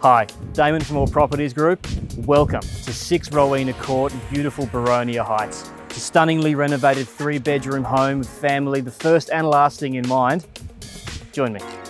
Hi, Daemen from All Properties Group. Welcome to 6 Rowena Court in beautiful Boronia Heights. It's a stunningly renovated 3-bedroom home with family, the first and last thing in mind. Join me.